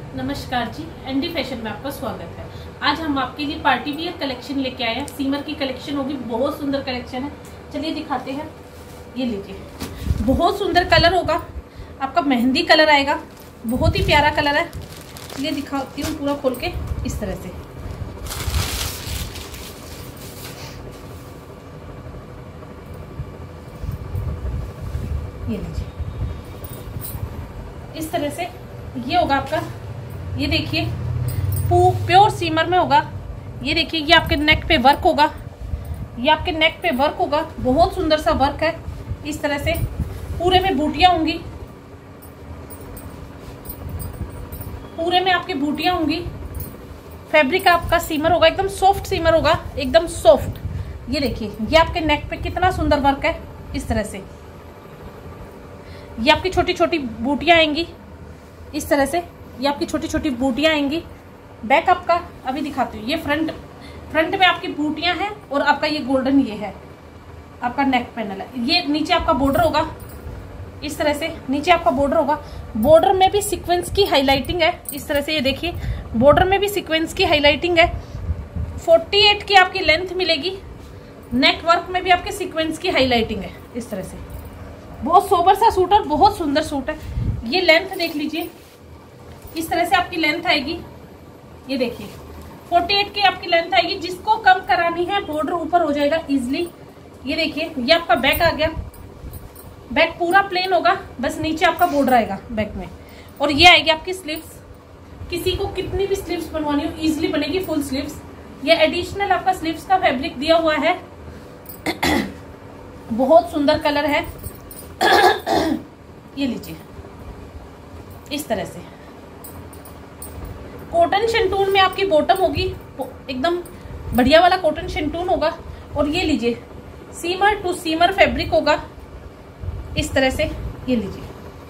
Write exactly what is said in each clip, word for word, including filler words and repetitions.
नमस्कार जी, ND fashion में आपका स्वागत है। आज हम आपके लिए पार्टी वियर कलेक्शन लेके आए हैं। सीमर की कलेक्शन होगी, बहुत सुंदर कलेक्शन है। चलिए दिखाते हैं। ये लीजिए, बहुत सुंदर कलर होगा आपका, मेहंदी कलर आएगा, बहुत ही प्यारा कलर है। चलिए दिखाती हूँ पूरा खोल के इस तरह से। ये लीजिए, इस तरह से ये होगा आपका। ये देखिए प्योर सीमर में होगा। ये देखिए, ये आपके नेक पे वर्क होगा, ये आपके नेक पे वर्क होगा, बहुत सुंदर सा वर्क है। इस तरह से पूरे में बूटियां होंगी, पूरे में आपकी बूटियां होंगी। फैब्रिक आपका सीमर होगा, एकदम सॉफ्ट सीमर होगा, एकदम सॉफ्ट। ये देखिए, ये आपके नेक पे कितना सुंदर वर्क है। इस तरह से ये आपकी छोटी छोटी बूटियां आएंगी, इस तरह से ये आपकी छोटी छोटी बूटियां आएंगी। बैक आपका अभी दिखाती हूँ। ये फ्रंट फ्रंट में आपकी बूटियां हैं और आपका ये गोल्डन ये है आपका नेक पैनल है। ये नीचे आपका बॉर्डर होगा, इस तरह से नीचे आपका बॉर्डर होगा। बॉर्डर में भी सीक्वेंस की हाईलाइटिंग है, इस तरह से। ये देखिए, बॉर्डर में भी सीक्वेंस की हाईलाइटिंग है। अड़तालीस की आपकी लेंथ मिलेगी। नेक वर्क में भी आपके सीक्वेंस की हाईलाइटिंग है, इस तरह से। बहुत सोबर सा सूट और बहुत सुंदर सूट है। ये लेंथ देख लीजिए, इस तरह से आपकी लेंथ आएगी। ये देखिए, अड़तालीस की आपकी लेंथ आएगी। जिसको कम करानी है, बॉर्डर ऊपर हो जाएगा इजिली। ये देखिए, ये आपका बैक आ गया। बैक पूरा प्लेन होगा, बस नीचे आपका बॉर्डर आएगा बैक में। और ये आएगी आपकी स्लीव्स। किसी को कितनी भी स्लीव्स बनवानी हो, इजिली बनेगी फुल स्लीव्स। ये एडिशनल आपका स्लीव्स का फैब्रिक दिया हुआ है। बहुत सुंदर कलर है। ये लीजिए, इस तरह से कॉटन शेंटून में आपकी बॉटम होगी, एकदम बढ़िया वाला कॉटन शेंटून होगा। और ये लीजिए, सीमर टू सीमर फैब्रिक होगा, इस तरह से। ये लीजिए,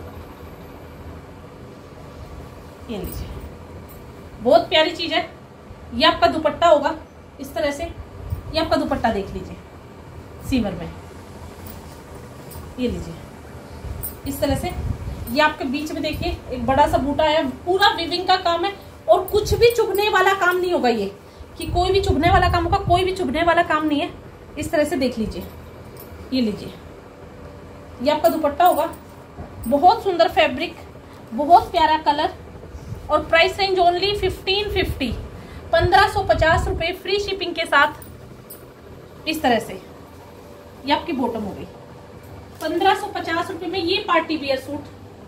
ये लीजिए, बहुत प्यारी चीज है। ये आपका दुपट्टा होगा, इस तरह से। ये आपका दुपट्टा देख लीजिए सीमर में। ये लीजिए, इस तरह से। ये आपके बीच में देखिए एक बड़ा सा बूटा है, पूरा वीविंग का काम है। और कुछ भी चुभने वाला काम नहीं होगा, ये कि कोई भी चुभने वाला काम होगा, कोई भी चुभने वाला काम नहीं है। इस तरह से देख लीजिए। ये लीजिए, ये आपका दुपट्टा होगा, बहुत सुंदर फैब्रिक, बहुत प्यारा कलर। और price range only fifteen fifty, पंद्रह सौ पचास रुपए फ्री शिपिंग के साथ। इस तरह से ये आपकी बॉटम हो गई। पंद्रह सौ पचास रुपए में ये पार्टी वियर सूट,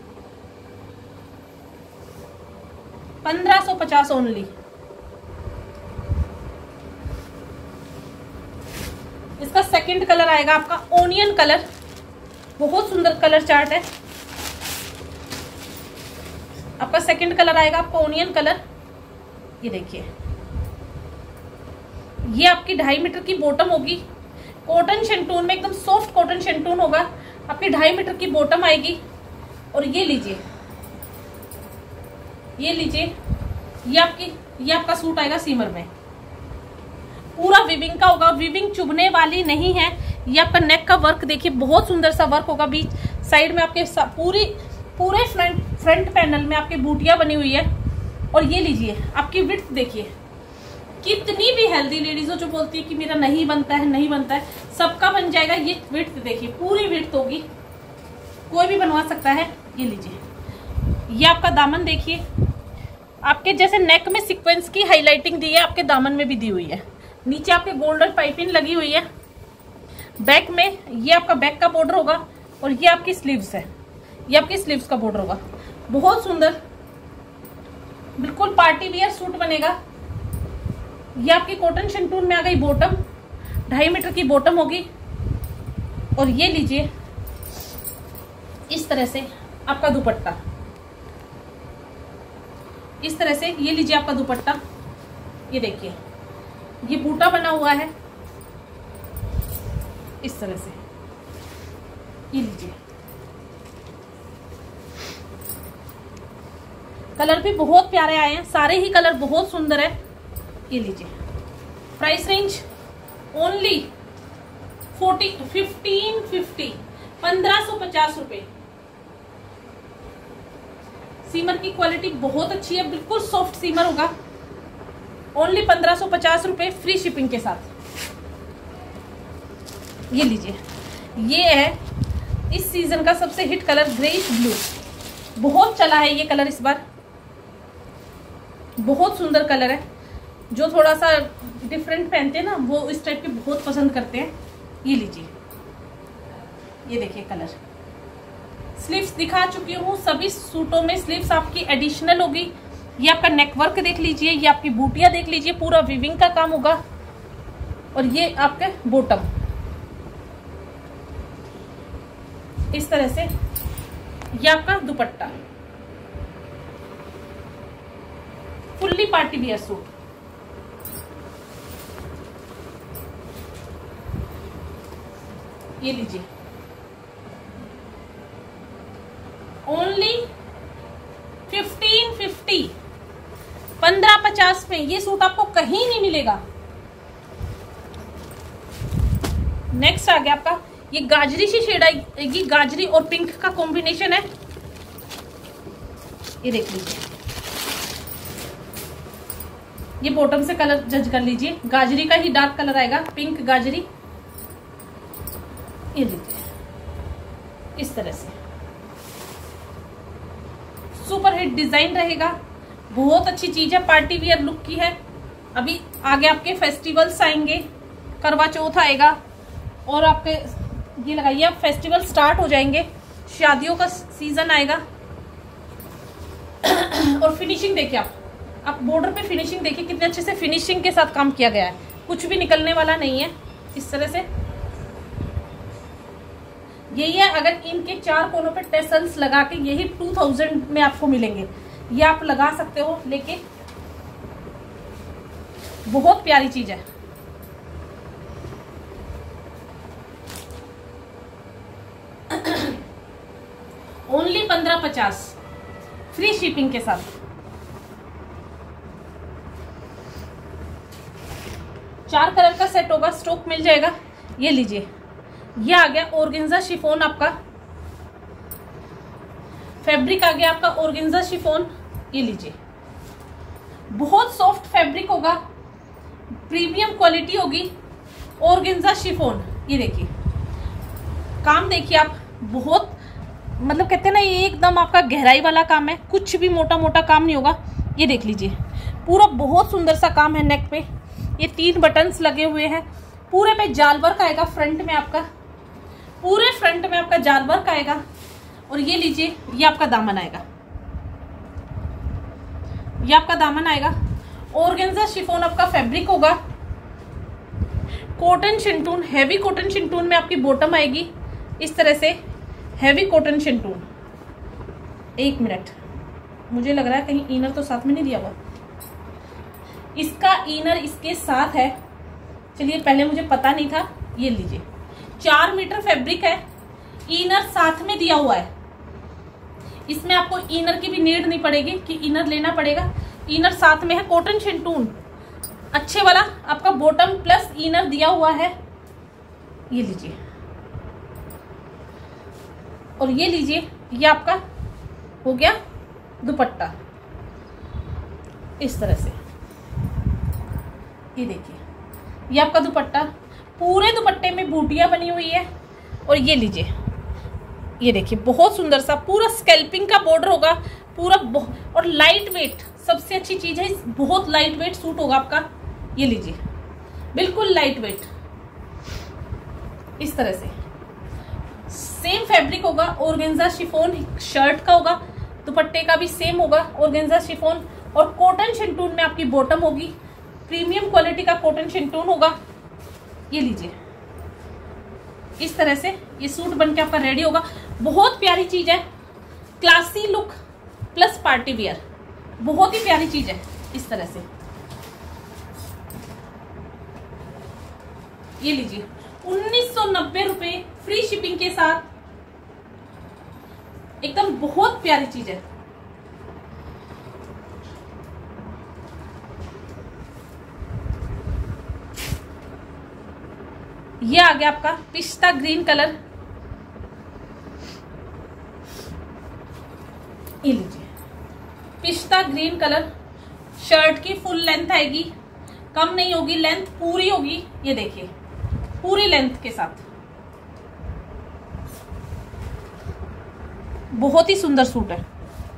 पंद्रह सौ पचास ओनली। इसका सेकंड कलर आएगा आपका ओनियन कलर, बहुत सुंदर कलर चार्ट है। आपका सेकंड कलर आएगा आपका ओनियन कलर। ये देखिए, ये आपकी ढाई मीटर की बॉटम होगी, कॉटन शेंटून में, एकदम सॉफ्ट कॉटन शेंटून होगा। आपकी ढाई मीटर की बॉटम आएगी। और ये लीजिए, ये लीजिए, ये आपकी ये आपका सूट आएगा सीमर में, पूरा विविंग का होगा। विविंग चुभने वाली नहीं है। ये आपका नेक का वर्क देखिए, बहुत सुंदर सा वर्क होगा। बीच साइड में आपके पूरी पूरे फ्रंट फ्रंट पैनल में आपकी बूटियां बनी हुई है। और ये लीजिए, आपकी विड्थ देखिए, कितनी भी हेल्दी लेडीज हो जो बोलती है कि मेरा नहीं बनता है, नहीं बनता है, सबका बन जाएगा। ये विड्थ देखिए, पूरी विड्थ होगी, कोई भी बनवा सकता है। ये लीजिए, ये आपका दामन देखिए, आपके जैसे नेक में सीक्वेंस की हाईलाइटिंग दी है, आपके दामन में भी दी हुई है। नीचे आपके गोल्डन पाइपिंग लगी हुई है। बैक में ये आपका बैक का बॉर्डर होगा। और ये आपकी स्लीव्स है, ये आपकी स्लीव्स का बॉर्डर होगा। बहुत सुंदर, बिल्कुल पार्टी वियर सूट बनेगा। ये आपकी कॉटन शेंटून में आ गई बॉटम, ढाई मीटर की बॉटम होगी। और ये लीजिए, इस तरह से आपका दुपट्टा, इस तरह से। ये लीजिए आपका दुपट्टा। ये देखिए, ये बूटा बना हुआ है, इस तरह से। ये लीजिए, कलर भी बहुत प्यारे आए हैं, सारे ही कलर बहुत सुंदर है। ये लीजिए, price range only forty fifteen fifty, पंद्रह सौ पचास रुपए। सीमर की क्वालिटी बहुत अच्छी है, बिल्कुल सॉफ्ट सीमर होगा। ओनली पंद्रह सौ पचास रुपए फ्री शिपिंग के साथ। ये लीजिए, ये है इस सीजन का सबसे हिट कलर ग्रेइश ब्लू। बहुत चला है ये कलर इस बार, बहुत सुंदर कलर है। जो थोड़ा सा डिफरेंट पहनते हैं ना वो इस टाइप के बहुत पसंद करते हैं। ये लीजिए, ये देखिए कलर। स्लीव्स दिखा चुकी हूँ, सभी सूटों में स्लीव्स आपकी एडिशनल होगी। ये आपका नेक वर्क देख लीजिए, ये आपकी बूटियां देख लीजिए, पूरा वीविंग का काम होगा। और ये आपके बॉटम इस तरह से। ये आपका दुपट्टा, फुल्ली पार्टी वियर सूट। ये लीजिए, ओनली फिफ्टीन फिफ्टी, पंद्रह पचास में ये सूट आपको कहीं नहीं मिलेगा। नेक्स्ट आ गया आपका ये गाजरी सी शेड आएगी, गाजरी और पिंक का कॉम्बिनेशन है। ये देख लीजिए, ये बॉटम से कलर जज कर लीजिए, गाजरी का ही डार्क कलर आएगा, पिंक गाजरी। ये लीजिए इस तरह से सुपर हिट डिजाइन रहेगा, बहुत अच्छी चीज है, पार्टी वियर लुक की है। अभी आगे आपके फेस्टिवल्स आएंगे, करवा चौथ आएगा और आपके ये लगाइए, अब फेस्टिवल स्टार्ट हो जाएंगे, शादियों का सीजन आएगा। और फिनिशिंग देखिए आप आप बॉर्डर पे फिनिशिंग देखिए, कितने अच्छे से फिनिशिंग के साथ काम किया गया है, कुछ भी निकलने वाला नहीं है। इस तरह से यही है। अगर इनके चार कोनों पे टेसल्स लगा के यही टू थाउजेंड में आपको मिलेंगे, ये आप लगा सकते हो लेके, बहुत प्यारी चीज है। ओनली पंद्रह पचास फ्री शिपिंग के साथ। चार कलर का सेट होगा, स्टॉक मिल जाएगा। ये लीजिए, ये आ गया ऑर्गेन्जा शिफॉन, आपका फैब्रिक आ गया आपका ऑर्गेन्जा शिफॉन। ये लीजिए, बहुत सॉफ्ट फैब्रिक होगा, प्रीमियम क्वालिटी होगी, ऑर्गेन्जा शिफॉन। ये देखिए काम देखिए आप, बहुत मतलब कहते हैं ना ये एकदम आपका गहराई वाला काम है, कुछ भी मोटा मोटा काम नहीं होगा। ये देख लीजिए, पूरा बहुत सुंदर सा काम है। नेक पे ये तीन बटन्स लगे हुए हैं, पूरे पे जाल वर्क आएगा, फ्रंट में आपका पूरे फ्रंट में आपका जाल वर्क आएगा। और ये लीजिए, ये आपका दामन आएगा, ये आपका दामन आएगा। ऑर्गेन्जा शिफॉन आपका फैब्रिक होगा, कॉटन शिंटून, हैवी कॉटन शिंटून में आपकी बॉटम आएगी। इस तरह से हैवी कॉटन शिंटून। एक मिनट, मुझे लग रहा है कहीं इनर तो साथ में नहीं दिया हुआ, इसका इनर इसके साथ है। चलिए, पहले मुझे पता नहीं था। ये लीजिए, चार मीटर फैब्रिक है, इनर साथ में दिया हुआ है। इसमें आपको इनर की भी नीड नहीं पड़ेगी कि इनर लेना पड़ेगा, इनर साथ में है। कॉटन शिंटून अच्छे वाला आपका बॉटम प्लस इनर दिया हुआ है। ये लीजिए, और ये लीजिए, ये आपका हो गया दुपट्टा इस तरह से। ये देखिए, ये आपका दुपट्टा, पूरे दुपट्टे में बूटियां बनी हुई है। और ये लीजिए, ये देखिए बहुत सुंदर सा पूरा स्कैल्पिंग का बॉर्डर होगा पूरा, और लाइट वेट सबसे अच्छी चीज है, बहुत लाइट वेट सूट होगा आपका। ये लीजिए, बिल्कुल लाइट वेट इस तरह से। सेम फैब्रिक होगा, ऑर्गेन्जा शिफॉन शर्ट का होगा, दुपट्टे का भी सेम होगा ऑर्गेन्जा शिफॉन। और कॉटन शिंटून में आपकी बॉटम होगी, प्रीमियम क्वालिटी का कॉटन शिंटून होगा। ये लीजिए, इस तरह से ये सूट बनके आपका रेडी होगा। बहुत प्यारी चीज है, classy look plus party wear, बहुत ही प्यारी चीज है। इस तरह से ये लीजिए, उन्नीस सौ नब्बे रुपए फ्री शिपिंग के साथ, एकदम बहुत प्यारी चीज है। ये आ गया आपका पिस्ता ग्रीन कलर। ये लीजिए, पिस्ता ग्रीन कलर, शर्ट की फुल लेंथ आएगी, कम नहीं होगी, लेंथ पूरी होगी। ये देखिए पूरी लेंथ के साथ, बहुत ही सुंदर सूट है।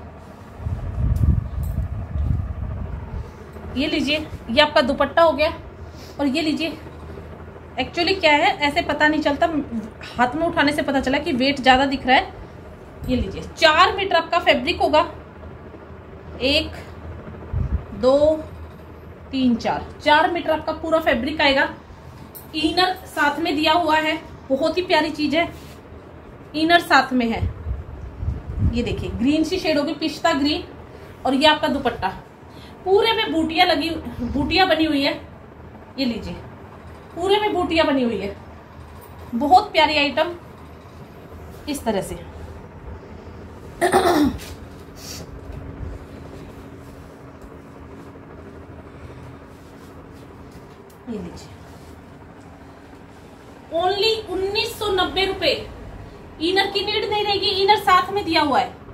ये लीजिए, ये आपका दुपट्टा हो गया। और ये लीजिए, एक्चुअली क्या है ऐसे पता नहीं चलता, हाथ में उठाने से पता चला कि वेट ज्यादा दिख रहा है। ये लीजिए, चार मीटर आपका फैब्रिक होगा, एक दो तीन चार, चार मीटर आपका पूरा फैब्रिक आएगा। इनर साथ में दिया हुआ है, बहुत ही प्यारी चीज है, इनर साथ में है। ये देखिए ग्रीन सी शेड होगी, पिस्ता ग्रीन। और ये आपका दुपट्टा, पूरे में बूटियां लगी, बूटियां बनी हुई है। ये लीजिए, पूरे में बूटियां बनी हुई है, बहुत प्यारी आइटम इस तरह से। ये लीजिए, ओनली उन्नीस सौ नब्बे रुपए। इनर की नीड नहीं रहेगी, इनर साथ में दिया हुआ है।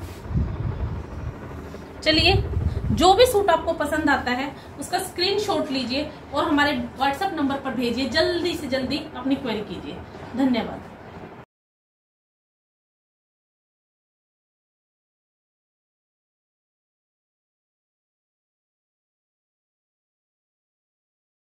चलिए, जो भी सूट आपको पसंद आता है उसका स्क्रीनशॉट लीजिए और हमारे व्हाट्सएप नंबर पर भेजिए, जल्दी से जल्दी अपनी क्वेरी कीजिए। धन्यवाद।